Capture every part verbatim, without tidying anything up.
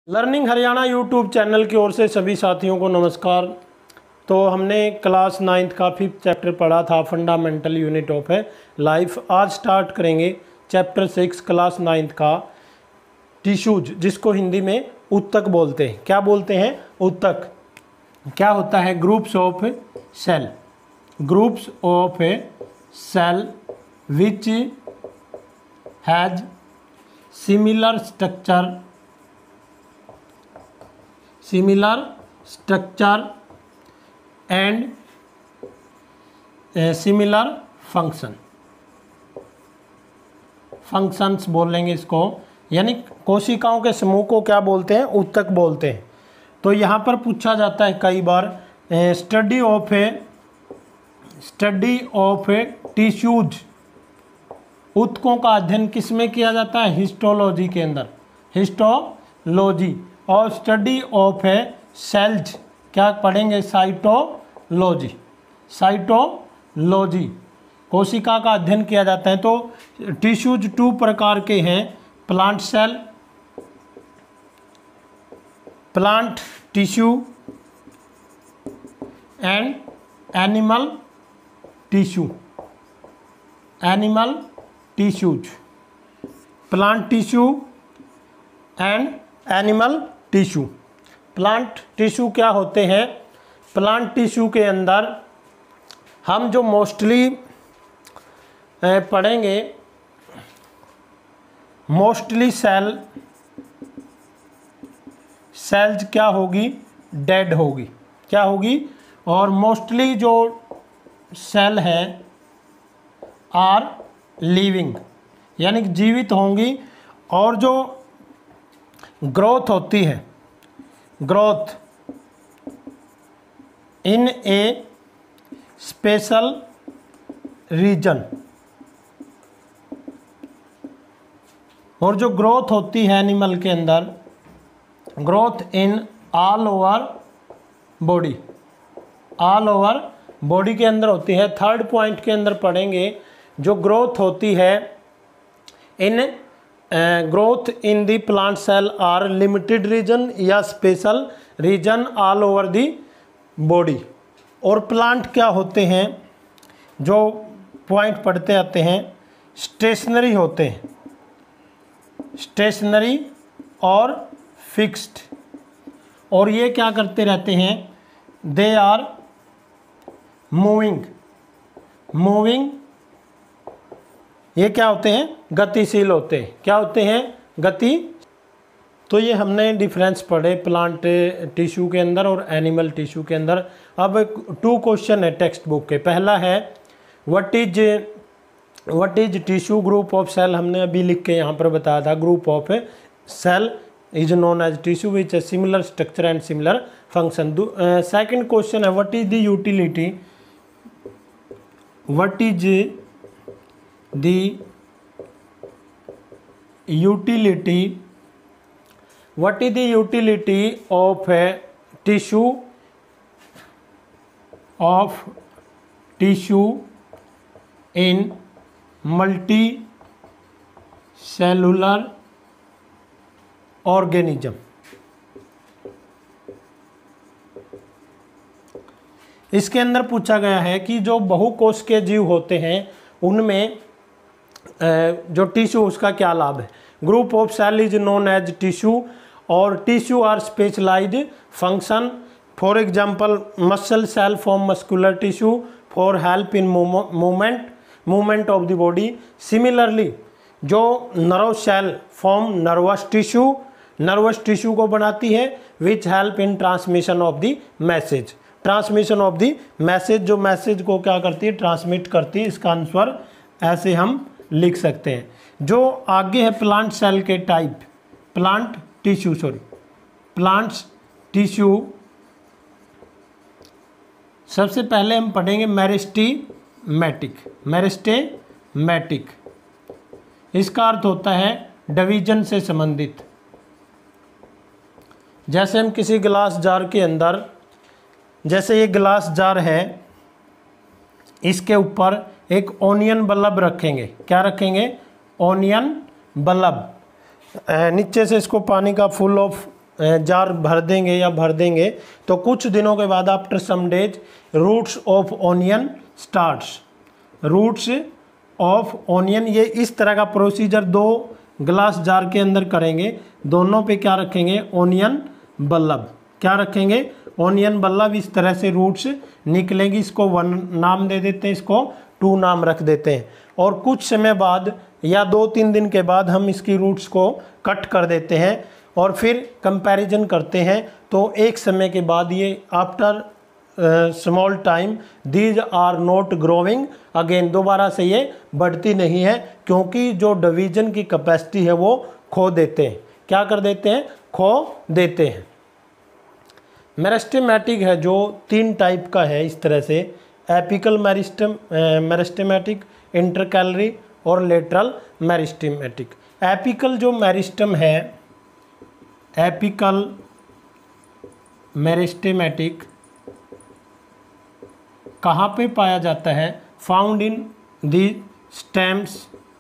Learning Haryana YouTube channel की ओर से सभी साथियों को नमस्कार। तो हमने क्लास नाइन्थ का फिफ्थ चैप्टर पढ़ा था, फंडामेंटल यूनिट ऑफ है लाइफ। आज स्टार्ट करेंगे चैप्टर सिक्स क्लास नाइन्थ का, टिश्यूज, जिसको हिंदी में ऊतक बोलते हैं। क्या बोलते हैं? ऊतक। क्या होता है? Groups of cell, groups of cell which has similar structure similar structure and similar function functions बोलेंगे इसको, यानी कोशिकाओं के समूह को क्या बोलते हैं? ऊतक बोलते हैं। तो यहाँ पर पूछा जाता है कई बार, study of a study of a tissues, ऊतकों का अध्ययन किस में किया जाता है? हिस्टोलॉजी के अंदर, हिस्टोलॉजी। और स्टडी ऑफ ए सेल्स क्या पढ़ेंगे? Cytology, cytology. कोशिका का अध्ययन किया जाता है। तो टिश्यूज टू प्रकार के हैं, plant cell, plant tissue and animal tissue, animal tissues, plant tissue and animal tissue. Plant tissue क्या होते हैं? प्लांट टिश्यू के अंदर हम जो मोस्टली पढ़ेंगे, मोस्टली सेल सेल्स क्या होगी? डेड होगी। क्या होगी? और मोस्टली जो सेल है आर लिविंग, यानी कि जीवित होंगी। और जो ग्रोथ होती है, growth in a special region, और जो ग्रोथ होती है एनिमल के अंदर, growth in all over body, all over body के अंदर होती है। थर्ड पॉइंट के अंदर पढ़ेंगे, जो ग्रोथ होती है in growth in the plant cell are limited region या special region all over the body. और प्लांट क्या होते हैं? जो पॉइंट पढ़ते आते हैं, स्टेशनरी होते हैं, स्टेशनरी और फिक्स्ड। और ये क्या करते रहते हैं? They are moving, moving. ये क्या होते हैं? गतिशील होते हैं। क्या होते हैं? गति। तो ये हमने डिफरेंस पढ़े प्लांट टिश्यू के अंदर और एनिमल टिश्यू के अंदर। अब टू क्वेश्चन है टेक्स्ट बुक के। पहला है what is what is tissue group of cell, हमने अभी लिख के यहाँ पर बताया था। Group of cell is known as tissue which है similar structure and similar function. Second question है what is the utility, what is the utility what is the utility of a tissue of tissue in multicellular organism? इसके अंदर पूछा गया है कि जो बहुकोश के जीव होते हैं उनमें जो टिश्यू, उसका क्या लाभ है? Group of cell is known as tissue, और tissue are specialized function. For example muscle cell form muscular tissue for help in movement movement of the body. Similarly जो nerve cell form nervous tissue, nervous tissue को बनाती है which help in transmission of the message, transmission of the message. जो message को क्या करती है? Transmit करती है। इसका आंसर ऐसे हम लिख सकते हैं। जो आगे है प्लांट सेल के type, plant tissue sorry plants tissue. सबसे पहले हम पढ़ेंगे मेरिस्टेमेटिक, मेरिस्टेमेटिक। इसका अर्थ होता है डिवीजन से संबंधित। जैसे हम किसी ग्लास जार के अंदर, जैसे ये ग्लास जार है, इसके ऊपर एक ओनियन बल्ब रखेंगे। क्या रखेंगे? Onion bulb. नीचे से इसको पानी का फुल ऑफ जार भर देंगे या भर देंगे तो कुछ दिनों के बाद after some days roots of onion starts, roots of onion, ये इस तरह का प्रोसीजर दो ग्लास जार के अंदर करेंगे। दोनों पे क्या रखेंगे, ऑनियन बल्लभ, क्या रखेंगे, ऑनियन बल्लभ। इस तरह से रूट्स निकलेंगी, इसको वन नाम दे देते हैं, इसको टू नाम रख देते हैं। और कुछ समय बाद या दो तीन दिन के बाद हम इसकी रूट्स को कट कर देते हैं और फिर कंपैरिजन करते हैं। तो एक समय के बाद ये after small time these are not growing again, दोबारा से ये बढ़ती नहीं है क्योंकि जो डिवीजन की कैपेसिटी है वो खो देते हैं। क्या कर देते हैं, खो देते हैं। मेरिस्टेमेटिक है जो तीन टाइप का है इस तरह से, एपिकल मेरिस्टम मेरिस्टेमेटिक, इंटरकैलरी और लेटरल मेरिस्टेमेटिक। एपिकल जो मेरिस्टम है, एपिकल मेरिस्टेमेटिक कहाँ पे पाया जाता है, found in the stems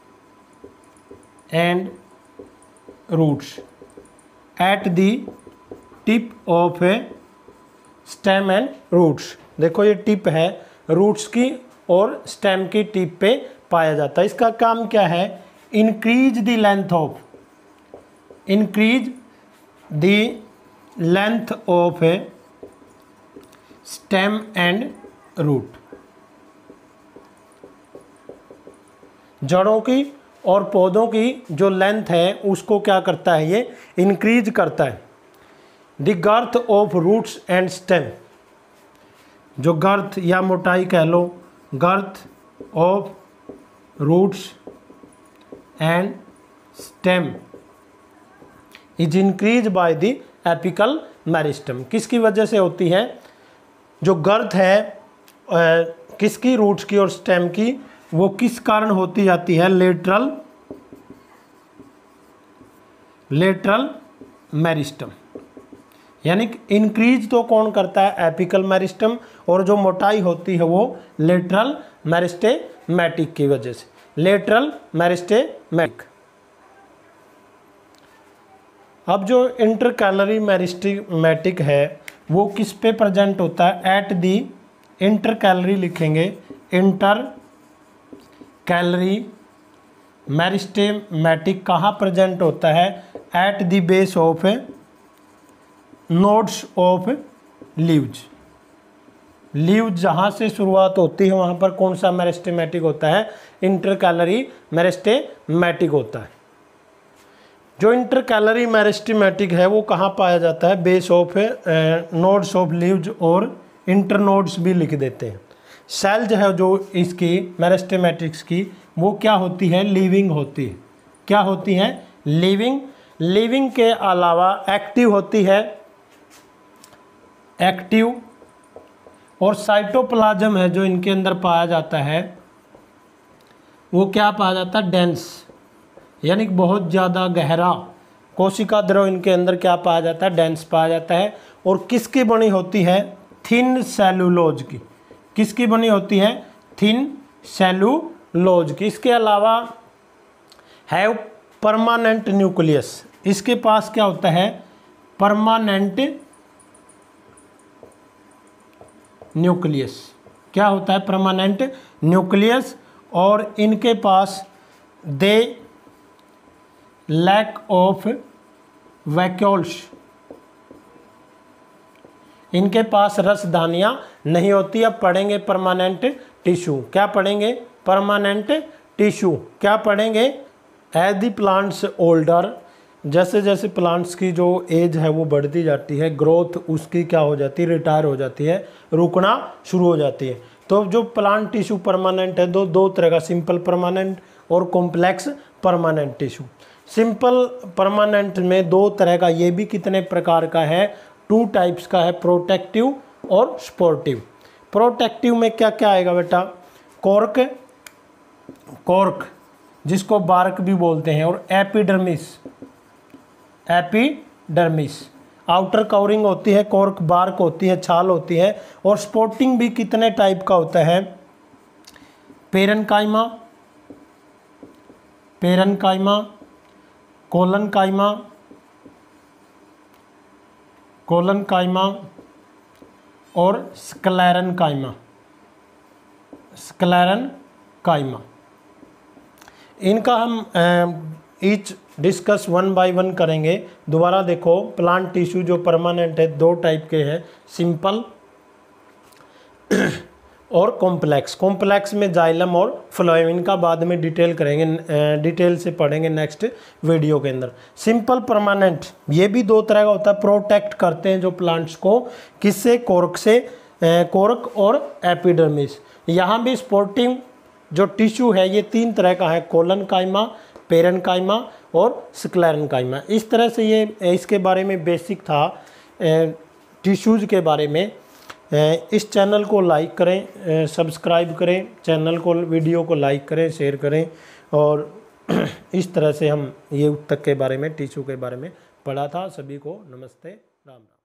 and roots at the tip of a stem and roots. देखो ये टिप है रूट्स की और स्टेम की टिप पे पाया जाता है। इसका काम क्या है, increase the length of, increase the length of a stem and root, जड़ों की और पौधों की जो लेंथ है उसको क्या करता है, ये इंक्रीज करता है। The girth of roots and stem, जो गर्थ या मोटाई कह लो, girth of roots and stem is increase by the apical meristem. किसकी वजह से होती है, जो गर्थ है आ, किसकी, रूट्स की और स्टेम की, वो किस कारण होती जाती है, लेटरल लेटरल मेरिस्टम। यानी इंक्रीज तो कौन करता है, एपिकल मेरिस्टम, और जो मोटाई होती है वो लेटरल मेरिस्टेमेटिक की वजह से, लेटरल मेरिस्टेमेटिक। अब जो इंटरकैलरी मेरिस्टेमेटिक है वो किस पे प्रेजेंट होता है, एट दी इंटरकैलरी लिखेंगे, इंटर कैलरी मेरिस्टेमेटिक कहाँ प्रेजेंट होता है, at the base of nodes of leaves. Leaves जहाँ से शुरुआत होती है वहाँ पर कौन सा मेरिस्टेमेटिक होता है, इंटरकैलरी मेरिस्टेमेटिक होता है। जो इंटरकैलरी मेरिस्टेमेटिक है वो कहाँ पाया जाता है, base of nodes of leaves, और इंटरनोड्स भी लिख देते हैं। सेल जो है जो इसकी मेरिस्टेमेटिक्स की वो क्या होती है, लिविंग होती है। क्या होती है, लिविंग। लिविंग के अलावा एक्टिव होती है, एक्टिव, और साइटोप्लाज्म है जो इनके अंदर पाया जाता है वो क्या पाया जाता है, डेंस, यानी बहुत ज़्यादा गहरा कोशिका द्रव इनके अंदर क्या पाया जाता है, डेंस पाया जाता है। और किसकी बनी होती है, थिन सेलुलोज की। किसकी बनी होती है, थिन सेलुलोज की। इसके अलावा है परमानेंट न्यूक्लियस। इसके पास क्या होता है, परमानेंट न्यूक्लियस। क्या होता है, परमानेंट न्यूक्लियस। और इनके पास दे लैक ऑफ वैक्यूल्स, इनके पास रसधानियाँ नहीं होती। अब पढ़ेंगे परमानेंट टिश्यू। क्या पढ़ेंगे, परमानेंट टिश्यू। क्या पढ़ेंगे, एज दी प्लांट्स ओल्डर, जैसे जैसे प्लांट्स की जो एज है वो बढ़ती जाती है, ग्रोथ उसकी क्या हो जाती है, रिटायर हो जाती है, रुकना शुरू हो जाती है। तो जो प्लांट टिश्यू परमानेंट है, दो दो तरह का, सिंपल परमानेंट और complex permanent tissue. Simple permanent में दो तरह का, ये भी कितने प्रकार का है, टू टाइप्स का है, प्रोटेक्टिव और स्पोर्टिव। प्रोटेक्टिव में क्या क्या आएगा बेटा, कॉर्क, कॉर्क जिसको बार्क भी बोलते हैं, और एपिडर्मिस, एपिडर्मिस आउटर कवरिंग होती है, कॉर्क बार्क होती है, छाल होती है। और स्पोर्टिंग भी कितने टाइप का होता है, parenchyma, parenchyma, collenchyma, collenchyma और स्क्लेरन काइमा, स्क्लेरन काइमा। इनका हम each discuss one by one करेंगे। दोबारा देखो, प्लांट टिश्यू जो परमानेंट है दो टाइप के हैं, सिंपल और कॉम्प्लेक्स। कॉम्प्लेक्स में जाइलम और फ्लोएम, इनका बाद में डिटेल करेंगे, डिटेल से पढ़ेंगे नेक्स्ट वीडियो के अंदर। सिंपल परमानेंट ये भी दो तरह का होता है, प्रोटेक्ट करते हैं जो प्लांट्स को, किससे, कोर्क से, कोर्क और एपिडर्मिस। यहाँ भी स्पोर्टिंग जो टिश्यू है ये तीन तरह का है, कोलन काइमा, पेरन काइमा और स्क्लेरन काइमा। इस तरह से ये इसके बारे में बेसिक था टिश्यूज़ के बारे में। इस चैनल को लाइक करें, सब्सक्राइब करें चैनल को, वीडियो को लाइक करें, शेयर करें। और इस तरह से हम ये ऊतक के बारे में, टिश्यू के बारे में पढ़ा था। सभी को नमस्ते, राम राम।